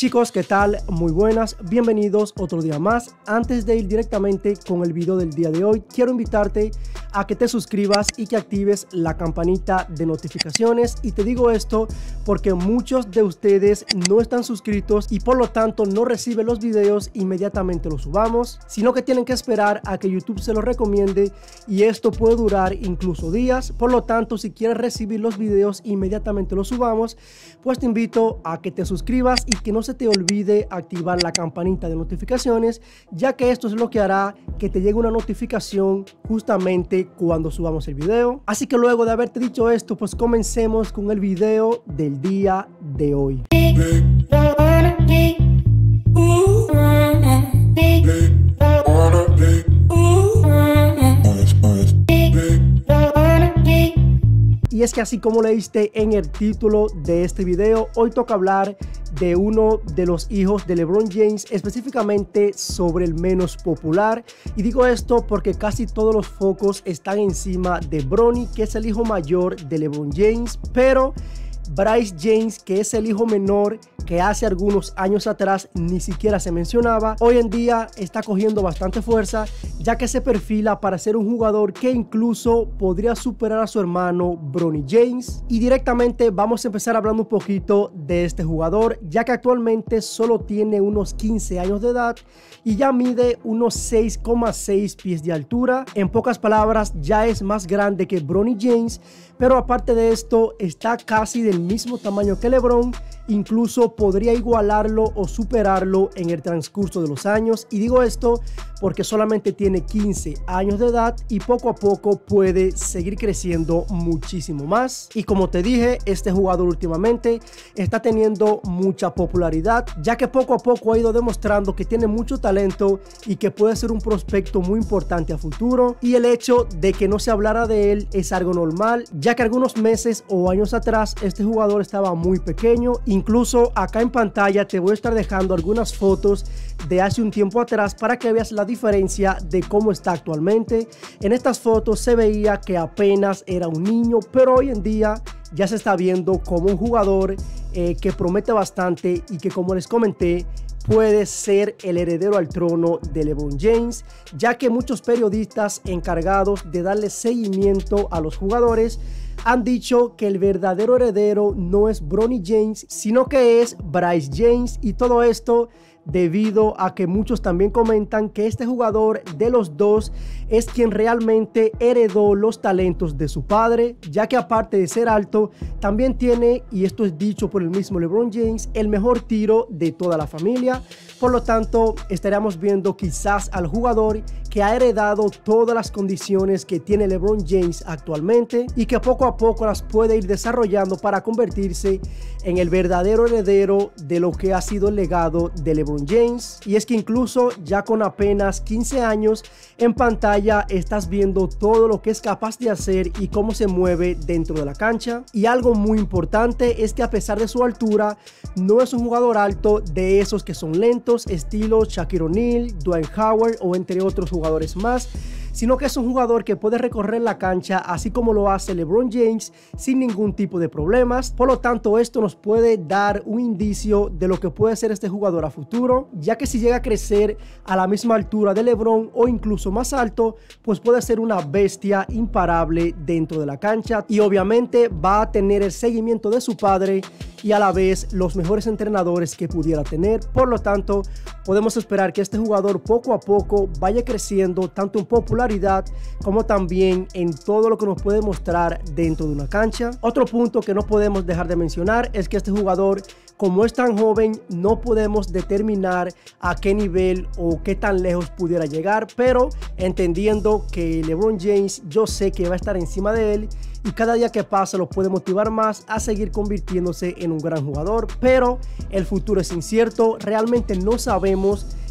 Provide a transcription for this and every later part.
Chicos, ¿qué tal? Muy buenas, bienvenidos otro día más. Antes de ir directamente con el video del día de hoy, quiero invitarte a que te suscribas y que actives la campanita de notificaciones. Y te digo esto porque muchos de ustedes no están suscritos y por lo tanto no reciben los videos inmediatamente los subamos, sino que tienen que esperar a que YouTube se los recomiende y esto puede durar incluso días. Por lo tanto, si quieres recibir los videos inmediatamente los subamos, pues te invito a que te suscribas y que no se te olvide activar la campanita de notificaciones, ya que esto es lo que hará que te llegue una notificación justamente cuando subamos el video. Así que luego de haberte dicho esto, pues comencemos con el video del día de hoy. Y es que así como leíste en el título de este video, hoy toca hablar de uno de los hijos de LeBron James, específicamente sobre el menos popular. Y digo esto porque casi todos los focos están encima de Bronny, que es el hijo mayor de LeBron James, pero Bryce James, que es el hijo menor, que hace algunos años atrás ni siquiera se mencionaba, hoy en día está cogiendo bastante fuerza, ya que se perfila para ser un jugador que incluso podría superar a su hermano Bronny James. Y directamente vamos a empezar hablando un poquito de este jugador, ya que actualmente solo tiene unos 15 años de edad y ya mide unos 6,6 pies de altura. En pocas palabras, ya es más grande que Bronny James, pero aparte de esto está casi del mismo tamaño que LeBron. Incluso podría igualarlo o superarlo en el transcurso de los años. Y digo esto porque solamente tiene 15 años de edad y poco a poco puede seguir creciendo muchísimo más. Y como te dije, este jugador últimamente está teniendo mucha popularidad, ya que poco a poco ha ido demostrando que tiene mucho talento y que puede ser un prospecto muy importante a futuro. Y el hecho de que no se hablara de él es algo normal, ya que algunos meses o años atrás este jugador estaba muy pequeño. Incluso acá en pantalla te voy a estar dejando algunas fotos de hace un tiempo atrás para que veas la diferencia de cómo está actualmente. En estas fotos se veía que apenas era un niño, pero hoy en día ya se está viendo como un jugador que promete bastante y que, como les comenté, puede ser el heredero al trono de LeBron James, ya que muchos periodistas encargados de darle seguimiento a los jugadores han dicho que el verdadero heredero no es Bronny James, sino que es Bryce James. Y todo esto debido a que muchos también comentan que este jugador de los dos es quien realmente heredó los talentos de su padre, ya que aparte de ser alto, también tiene, y esto es dicho por el mismo LeBron James, el mejor tiro de toda la familia. Por lo tanto, estaríamos viendo quizás al jugador que ha heredado todas las condiciones que tiene LeBron James actualmente y que poco a poco las puede ir desarrollando para convertirse en el verdadero heredero de lo que ha sido el legado de LeBron James. Y es que incluso ya con apenas 15 años en pantalla estás viendo todo lo que es capaz de hacer y cómo se mueve dentro de la cancha. Y algo muy importante es que a pesar de su altura, no es un jugador alto de esos que son lentos, estilo Shaquille O'Neal, Dwight Howard o entre otros jugadores más, sino que es un jugador que puede recorrer la cancha así como lo hace LeBron James sin ningún tipo de problemas. Por lo tanto, esto nos puede dar un indicio de lo que puede ser este jugador a futuro, ya que si llega a crecer a la misma altura de LeBron o incluso más alto, pues puede ser una bestia imparable dentro de la cancha y obviamente va a tener el seguimiento de su padre y a la vez los mejores entrenadores que pudiera tener. Por lo tanto, podemos esperar que este jugador poco a poco vaya creciendo tanto en popularidad como también en todo lo que nos puede mostrar dentro de una cancha. Otro punto que no podemos dejar de mencionar es que este jugador, como es tan joven, no podemos determinar a qué nivel o qué tan lejos pudiera llegar, pero entendiendo que LeBron James, yo sé que va a estar encima de él y cada día que pasa lo puede motivar más a seguir convirtiéndose en un gran jugador. Pero el futuro es incierto, realmente no sabemos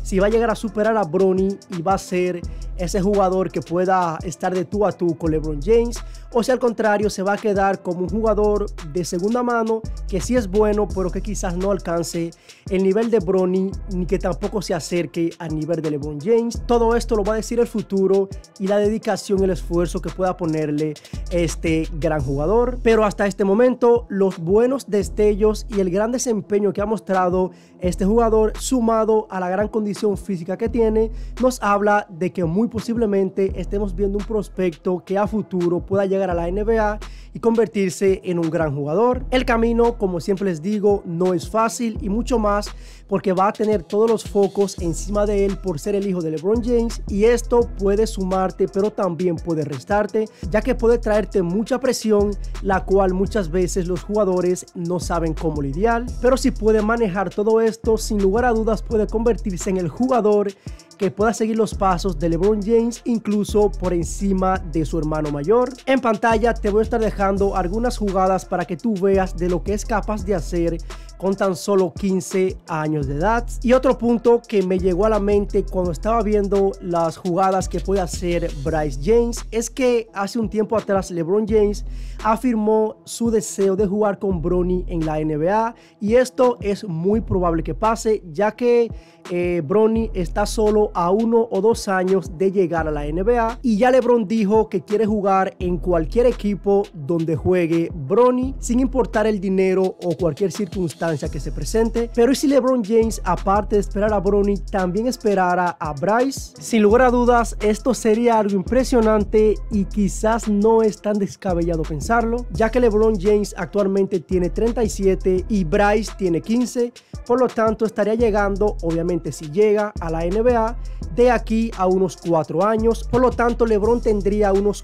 si va a llegar a superar a Bronny y va a ser ese jugador que pueda estar de tú a tú con LeBron James, o si al contrario se va a quedar como un jugador de segunda mano que sí es bueno, pero que quizás no alcance el nivel de Bronny ni que tampoco se acerque al nivel de LeBron James. Todo esto lo va a decir el futuro y la dedicación y el esfuerzo que pueda ponerle este gran jugador. Pero hasta este momento, los buenos destellos y el gran desempeño que ha mostrado este jugador, sumado a la gran condición física que tiene, nos habla de que muy posiblemente estemos viendo un prospecto que a futuro pueda llegar a la NBA y convertirse en un gran jugador. El camino, como siempre les digo, no es fácil, y mucho más porque va a tener todos los focos encima de él por ser el hijo de LeBron James, y esto puede sumarte pero también puede restarte, ya que puede traerte mucha presión, la cual muchas veces los jugadores no saben cómo lidiar. Pero si puede manejar todo esto, sin lugar a dudas puede convertirse en el jugador que pueda seguir los pasos de LeBron James, incluso por encima de su hermano mayor. En pantalla te voy a estar dejando algunas jugadas para que tú veas de lo que es capaz de hacer con tan solo 15 años de edad. Y otro punto que me llegó a la mente cuando estaba viendo las jugadas que puede hacer Bryce James es que hace un tiempo atrás LeBron James afirmó su deseo de jugar con Bronny en la NBA, y esto es muy probable que pase, ya que Bronny está solo a 1 o 2 años de llegar a la NBA, y ya LeBron dijo que quiere jugar en cualquier equipo donde juegue Bronny, sin importar el dinero o cualquier circunstancia que se presente. Pero ¿y si LeBron James, aparte de esperar a Bronny, también esperara a Bryce? Sin lugar a dudas, esto sería algo impresionante y quizás no es tan descabellado pensarlo, ya que LeBron James actualmente tiene 37 y Bryce tiene 15, por lo tanto estaría llegando, obviamente si llega a la NBA, de aquí a unos 4 años. Por lo tanto, LeBron tendría unos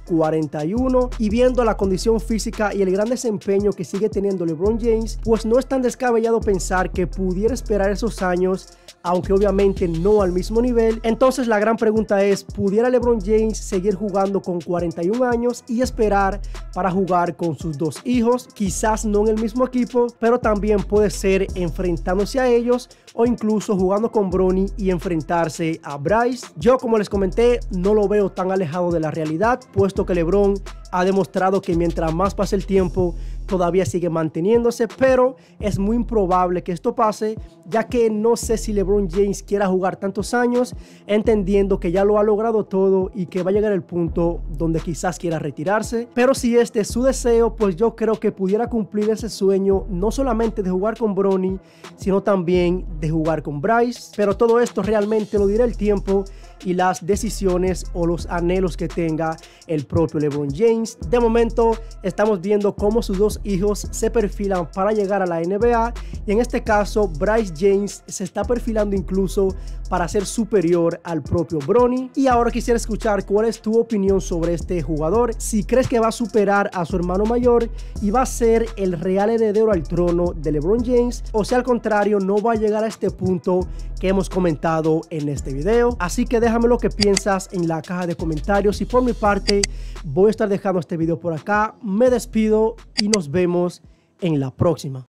41, y viendo la condición física y el gran desempeño que sigue teniendo LeBron James, pues no es tan descabellado pensar que pudiera esperar esos años, aunque obviamente no al mismo nivel. Entonces la gran pregunta es, ¿pudiera LeBron James seguir jugando con 41 años y esperar para jugar con sus dos hijos? Quizás no en el mismo equipo, pero también puede ser enfrentándose a ellos, o incluso jugando con Bronny y enfrentarse a Bryce. Yo, como les comenté, no lo veo tan alejado de la realidad, puesto que LeBron ha demostrado que mientras más pase el tiempo todavía sigue manteniéndose, pero es muy improbable que esto pase, ya que no sé si LeBron James quiera jugar tantos años, entendiendo que ya lo ha logrado todo y que va a llegar el punto donde quizás quiera retirarse. Pero si este es su deseo, pues yo creo que pudiera cumplir ese sueño, no solamente de jugar con Bronny, sino también de jugar con Bryce. Pero todo esto realmente lo dirá el tiempo y las decisiones o los anhelos que tenga el propio LeBron James. De momento estamos viendo cómo sus dos hijos se perfilan para llegar a la NBA, y en este caso Bryce James se está perfilando incluso para ser superior al propio Bronny. Y ahora quisiera escuchar cuál es tu opinión sobre este jugador, si crees que va a superar a su hermano mayor y va a ser el real heredero al trono de LeBron James, o si al contrario no va a llegar a este punto que hemos comentado en este video. Así que déjame lo que piensas en la caja de comentarios, y por mi parte voy a estar dejando este video por acá. Me despido y nos vemos en la próxima.